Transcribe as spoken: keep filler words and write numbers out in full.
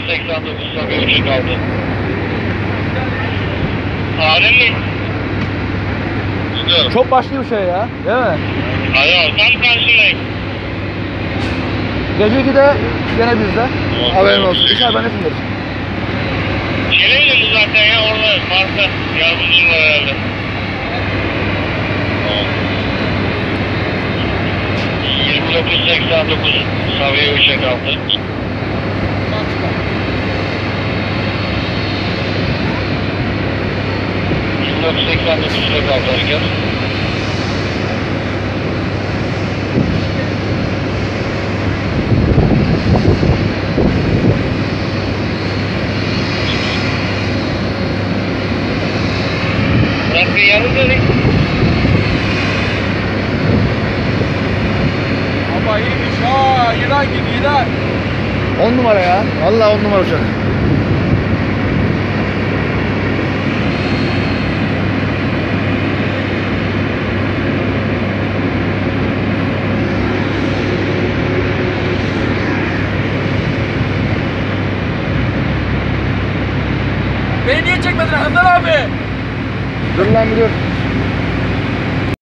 seksen dokuz Sabiha üçe kaldı. Adem mi? Gidiyorum. Çok başlı bir şey ya, değil mi? Alo, tam karşındayım. Gece ikide gene bizde. Haberin olsun. Dışarı ben nesindir? Çeleğiyle mi zaten ya orada marka yardımcım var herhalde. yirmi dokuz seksen dokuz Sabiha üçe kaldı. yirmi dokuz seksen dokuz'da kaldı hareket. Bırak yarım dedik. Ama iyiymiş ha. Yılan gibi yılan. on numara ya. Vallahi on numara uçak. Beni niye çekmedin Hamdan abi? Dur lan biliyorum.